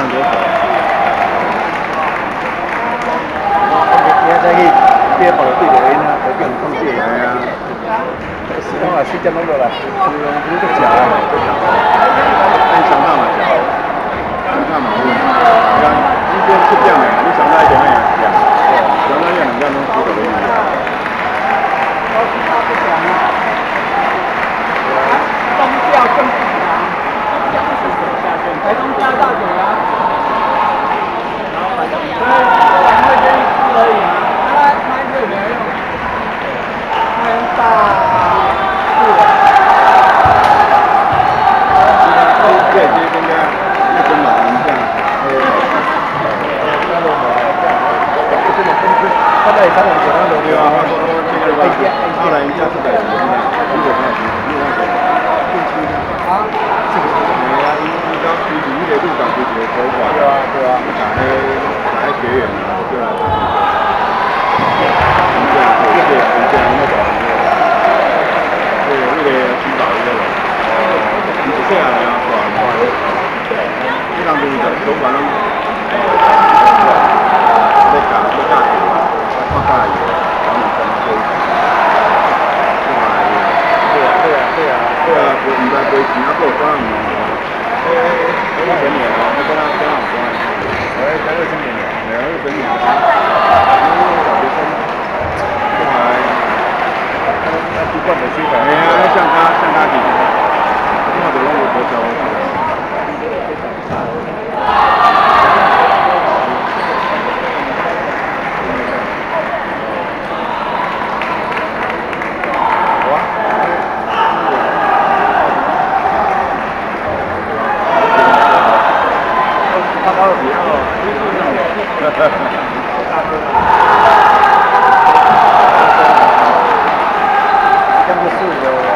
人多少？ 你再去别跑对着因啊，就叫人放对。 系啊， 时间啊，时间拢落来，是用煮个食啊， 你上到嘛食，上到嘛有。你边7点的，你上到一点咩食？上到2点拢煮到你。 中调更不强，台中加大酒啊，所以晚会这一次而已啊，他这个没有用，他用大4个。 这应该那个老人家， 他在3点钟那对啊，他老人家是在什么呢？如果他啊，这个对啊，伊到推进迄个路上推进的手法， 对啊， 打学员啊，对啊，对，那个青岛那个，你这样呀，是吧？这样就是手法拢，在打，放大以后，然后对啊，唔知赔钱啊，够赚唔？2000年啊，你跟他有关？才2000年，对啊，2000年。小学生，这还， 习惯的基本。 哎呀，像他比，那就让我多教我。 这样就是有。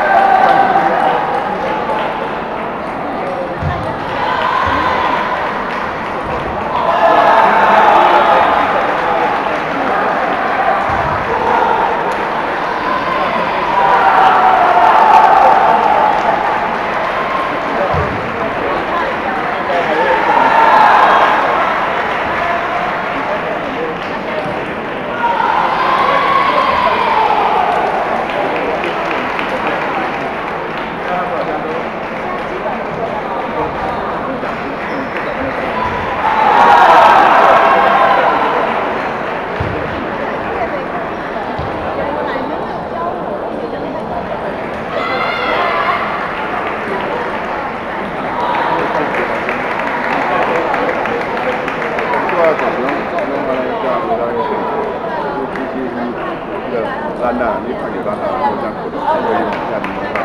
咱啦，你看到咱啦，我讲过，我用下面的，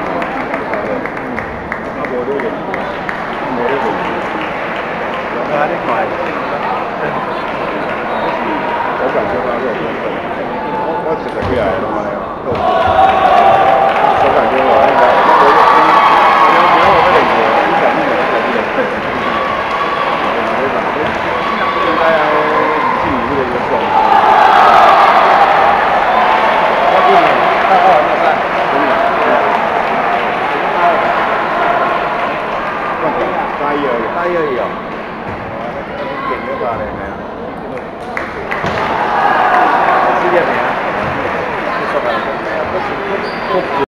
啊，无你用，无你用，用下你快，我感觉他这个，我实在几来了嘛，我感觉我那个，你要我这个，你想你怎么应该要记这个状。大一而已哦，点就罢了，没有。4点没啊？不说了，不